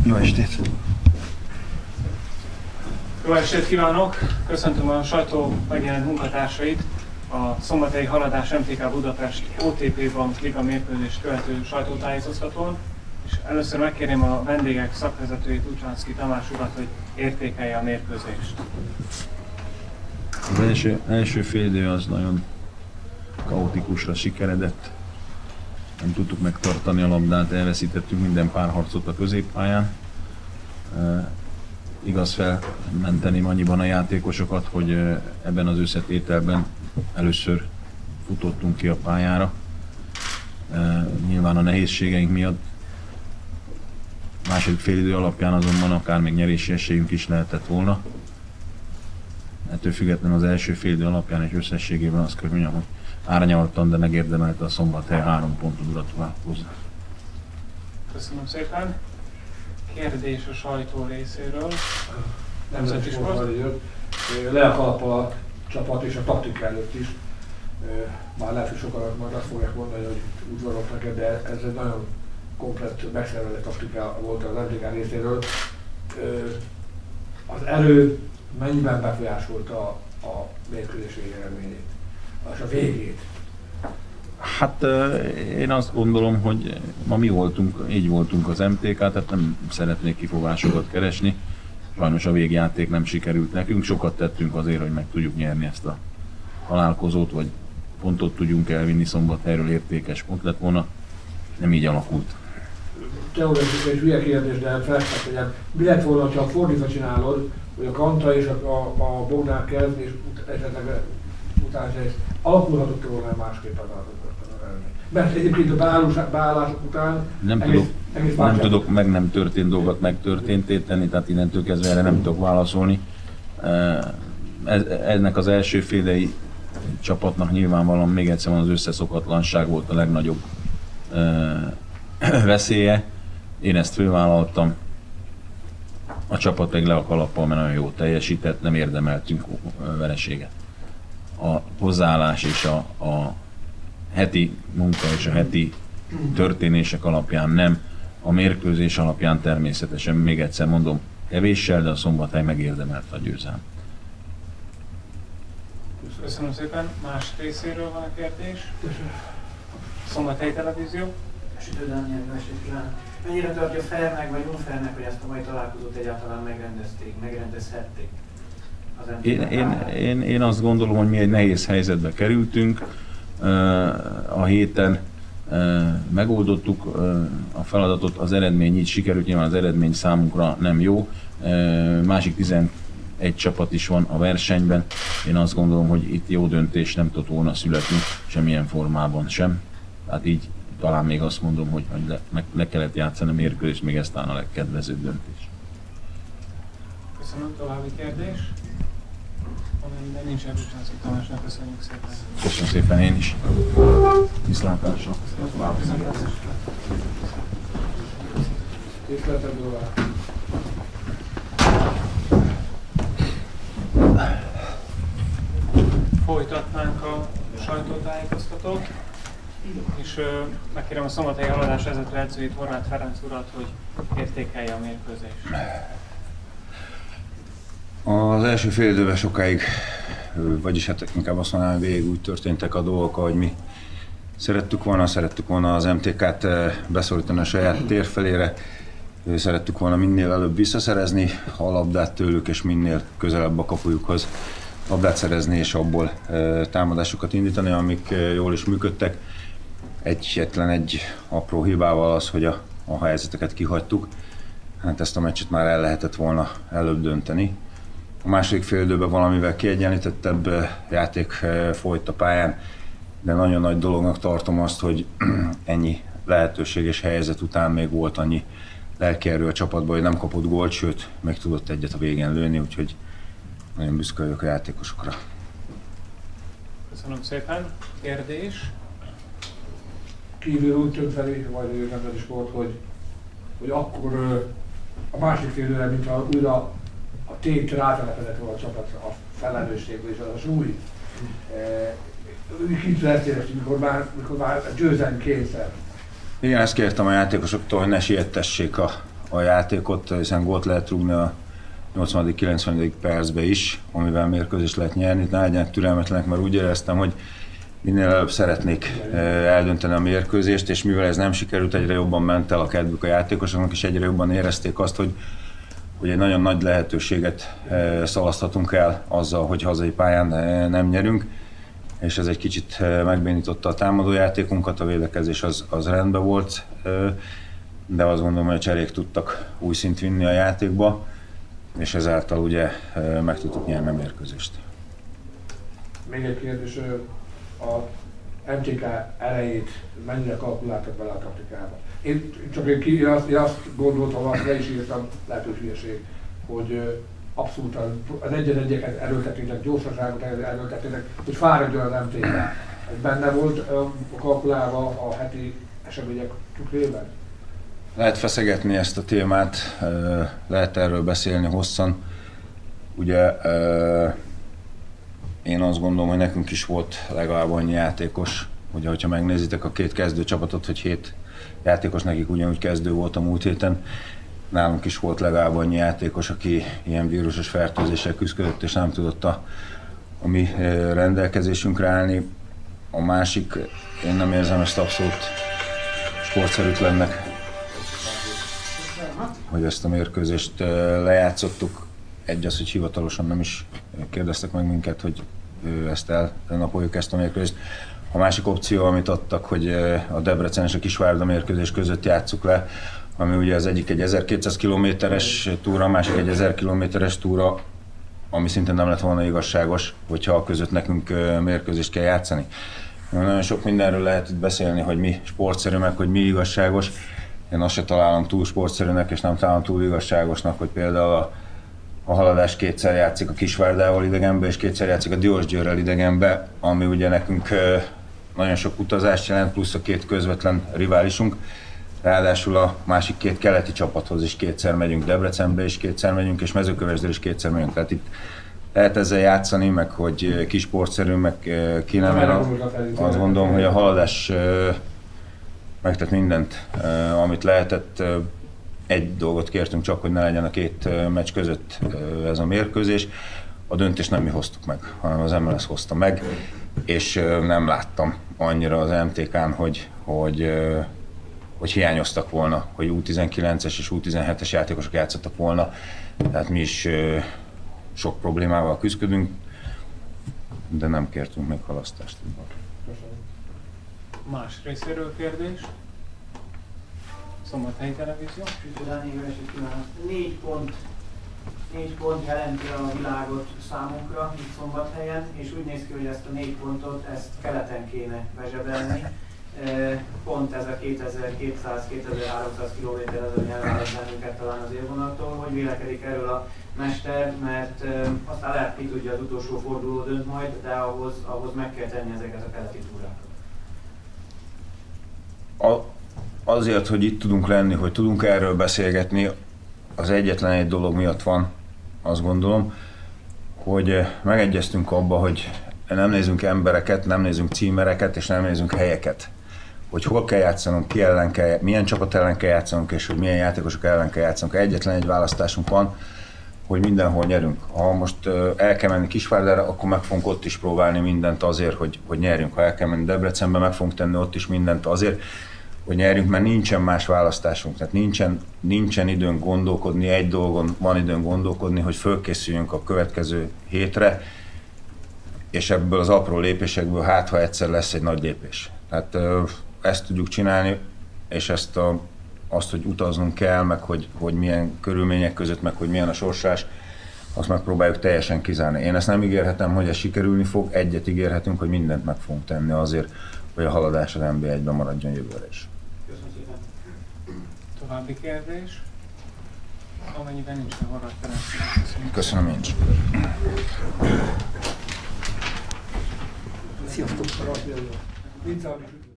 Jó estét! Jó estét kívánok! Köszöntöm a sajtó megjelent munkatársait a szombathelyi Haladás MTK Budapest OTP Bank Liga mérkőzést követő sajtótájékoztatón, és először megkérném a vendégek szakvezetőjét, Ucsánszky Tamás urat, hogy értékelje a mérkőzést. Az első fél idő az nagyon kaotikusra sikeredett. Nem tudtuk megtartani a labdát, elveszítettünk minden párharcot a középpályán. Igaz, felmenteném annyiban a játékosokat, hogy ebben az összetételben először futottunk ki a pályára. Nyilván a nehézségeink miatt. Második félidő alapján azonban akár még nyerési esélyünk is lehetett volna. Ettől függetlenül az első félidő alapján és összességében azt kell mondjam, hogy árnyaltan, de megérdemelte a Szombathely 3 pontot, gratulálok. Köszönöm szépen. Kérdés a sajtó részéről. Nemzeti Sport jött. Le a kalappal a csapat és a taktika előtt is. Már lehet, hogy sokan majd azt fogják mondani, hogy udvaroltak neked, de ez egy nagyon komplett, megszervezett taktika volt az MTK részéről. Az erő mennyiben befolyásolta a mérkőzés végeredményét, és a végét? Hát én azt gondolom, hogy ma mi voltunk, így voltunk az MTK, tehát nem szeretnék kifogásokat keresni. Sajnos a végjáték nem sikerült nekünk, sokat tettünk azért, hogy meg tudjuk nyerni ezt a találkozót, vagy pontot tudjunk elvinni, Szombathelyről értékes pont lett volna, nem így alakult. Teoretikus és hülye kérdés, de felszakadjam. Mi lett volna, ha fordítva csinálod, hogy a Kanta és a Bogdán kezd, és esetleg utána alakulhatott volna másképpen az eredmény? Mert egyébként a beállások után nem tudok meg nem történt dolgot megtörténtét tenni, tehát innentől kezdve erre nem tudok válaszolni. Ennek az első félidei csapatnak nyilvánvalóan még egyszer van, az összeszokatlanság volt a legnagyobb veszélye. Én ezt fölvállaltam. A csapat meg le a kalappal, mert nagyon jól teljesített, nem érdemeltünk vereséget. A hozzáállás és a heti munka és a heti történések alapján nem, a mérkőzés alapján természetesen, még egyszer mondom, kevéssel, de a Szombathely megérdemelte a győzelmet. Köszönöm szépen. Más részéről van a kérdés. Szombathely Televízió. Sütő Dániel, jó estét kívánok! Mennyire tartja fairnek vagy unfairnek, hogy ezt a mai találkozót egyáltalán megrendezhették? Én azt gondolom, hogy mi egy nehéz helyzetbe kerültünk. A héten megoldottuk a feladatot, az eredmény így sikerült, nyilván az eredmény számunkra nem jó. Másik 11 csapat is van a versenyben. Én azt gondolom, hogy itt jó döntés nem tudott volna születni, semmilyen formában sem. Tehát így talán még azt mondom, hogy le kellett játszani a mérkőzést, még ez talán a legkedvezőbb döntés. Köszönöm. További kérdés? Amennyiben nincsen, Ucsánszky Tamásnak köszönjük szépen. Köszönöm szépen én is. Viszlátásra. Folytatnánk a sajtótájékoztatót, és megkérem a Szombathelyi Haladás vezető edzőjét, Horváth Ferenc urat, hogy értékelje a mérkőzést. Az első fél időben sokáig, vagyis hát inkább azt mondanám, hogy végig úgy történtek a dolgok, ahogy mi szerettük volna az MTK-t beszorítani a saját tér felére, szerettük volna minél előbb visszaszerezni a labdát tőlük, és minél közelebb a kapujukhoz labdát szerezni, és abból támadásokat indítani, amik jól is működtek. Egyetlen egy apró hibával az, hogy a helyzeteket kihagytuk. Hát ezt a meccset már el lehetett volna előbb dönteni. A második fél időben valamivel kiegyenlítettebb játék folyt a pályán, de nagyon nagy dolognak tartom azt, hogy ennyi lehetőség és helyzet után még volt annyi lelkierő a csapatban, hogy nem kapott gólt, sőt, meg tudott egyet a végén lőni, úgyhogy nagyon büszke vagyok a játékosokra. Köszönöm szépen. Kérdés? Kívül úgy tűnt felé, majd a Nemzeti Sport, hogy akkor a másik fél időre, mintha újra a tétre átelepedett volna a csapat, a felelősségből és az a súly. Kicsit ezt éreztük, mikor már győzelmi kényszer. Igen, ezt kértem a játékosoktól, hogy ne siettessék a a játékot, hiszen gólt lehet rúgni a 80.-90. percbe is, amivel mérkőzést lehet nyerni. Ne legyenek türelmetlenek, mert úgy éreztem, hogy minél előbb szeretnék eldönteni a mérkőzést, és mivel ez nem sikerült, egyre jobban ment el a kedvük a játékosoknak, és egyre jobban érezték azt, hogy egy nagyon nagy lehetőséget szalaszthatunk el azzal, hogy hazai pályán nem nyerünk, és ez egy kicsit megbénította a támadójátékunkat, a védekezés az rendben volt, de azt gondolom, hogy a cserék tudtak új szint vinni a játékba, és ezáltal ugye meg tudtuk nyerni a mérkőzést. Még egy kérdés, a MTK elejét mennyire kalkuláltak bele a taktikába? Én azt gondoltam, azt le is írtam, lehetős hülyeség, hogy abszolút az egy-egyeket erőltetnének, gyorsaságot erőltetnének, hogy fáradjon az MTK. Ez benne volt kalkulálva a heti események tükrében? Lehet feszegetni ezt a témát, lehet erről beszélni hosszan. Ugye én azt gondolom, hogy nekünk is volt legalább annyi játékos, ugye, hogyha megnézitek a két kezdőcsapatot, hogy 7 játékos, nekik ugyanúgy kezdő volt a múlt héten. Nálunk is volt legalább annyi játékos, aki ilyen vírusos fertőzéssel küzdött, és nem tudott a mi rendelkezésünkre állni. A másik, én nem érzem ezt abszolút sportszerűtlennek, hogy ezt a mérkőzést lejátszottuk. Egy az, hogy hivatalosan nem is kérdeztek meg minket, hogy ezt elnapoljuk ezt a mérkőzést. A másik opció, amit adtak, hogy a Debrecen és a Kisvárda mérkőzés között játsszuk le, ami ugye az egyik egy 1200 kilométeres túra, a másik egy 1000 kilométeres túra, ami szintén nem lett volna igazságos, hogyha a között nekünk mérkőzést kell játszani. Nagyon sok mindenről lehet itt beszélni, hogy mi sportszerű, meg hogy mi igazságos. Én azt se találom túl sportszerűnek, és nem találom túl igazságosnak, hogy például a Haladás kétszer játszik a Kisvárdával idegenbe, és kétszer játszik a Diósgyőrrel idegenbe, ami ugye nekünk nagyon sok utazást jelent, plusz a két közvetlen riválisunk. Ráadásul a másik két keleti csapathoz is kétszer megyünk, Debrecenbe is kétszer megyünk, és Mezőkövesdre is kétszer megyünk. Tehát itt lehet ezzel játszani, meg hogy kis sportszerű, meg ki nem. Azt gondolom, hogy a Haladás megtett mindent, amit lehetett. Egy dolgot kértünk csak, hogy ne legyen a két meccs között ez a mérkőzés. A döntést nem mi hoztuk meg, hanem az MLS hozta meg, és nem láttam annyira az MTK-n, hogy hiányoztak volna, hogy U19-es és U17-es játékosok játszottak volna. Tehát mi is sok problémával küzdködünk, de nem kértünk még halasztást. Más részéről kérdés? Szombathelyi Televízió. Négy pont jelenti a világot számunkra itt Szombathelyen, és úgy néz ki, hogy ezt a 4 pontot, ezt keleten kéne bezsebelni. Pont ez a 2200-2300 km ezen elválaszt bennünket talán az élvonaltól, hogy vélekedik erről a mester, mert aztán lehet, ki tudja, az utolsó forduló dönt majd, de ahhoz meg kell tenni ezeket a keleti túrákat. Azért, hogy itt tudunk lenni, hogy tudunk erről beszélgetni, az egyetlen egy dolog miatt van, azt gondolom, hogy megegyeztünk abba, hogy nem nézünk embereket, nem nézünk címereket, és nem nézünk helyeket. Hogy hol kell játszanunk, ki ellen kell, milyen csapat ellen kell játszanunk, és hogy milyen játékosok ellen kell játszanunk. Egyetlen egy választásunk van, hogy mindenhol nyerünk. Ha most el kell menni Kisvárdára, akkor meg fogunk ott is próbálni mindent azért, hogy nyerjünk. Ha el kell menni Debrecenbe, meg fogunk tenni ott is mindent azért, hogy nyerjünk, mert nincsen más választásunk. Tehát nincsen időnk gondolkodni, egy dolgon van időnk gondolkodni, hogy fölkészüljünk a következő hétre, és ebből az apró lépésekből ha egyszer lesz egy nagy lépés. Tehát ezt tudjuk csinálni, és azt, hogy utaznunk kell, meg hogy milyen körülmények között, meg hogy milyen a sorsás, azt megpróbáljuk teljesen kizárni. Én ezt nem ígérhetem, hogy ez sikerülni fog, egyet ígérhetünk, hogy mindent meg fogunk tenni azért, hogy a Haladás az NB1-ben maradjon jövőre is. Köszönöm szépen. További kérdés? Amennyiben nincsen Horváth Ferenc. Köszönöm én is. Sziasztok!